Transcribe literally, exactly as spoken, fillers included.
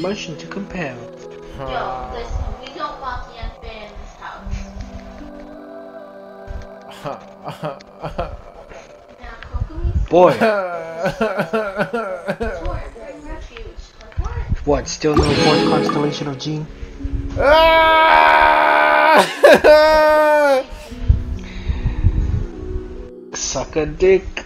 motion to compel. Yo, listen, we don't want the unfair in this house. Now, Kokomi. Boy. Tori, bring refuge. Like what? What, still no fourth constellation of Gene? Suck a dick.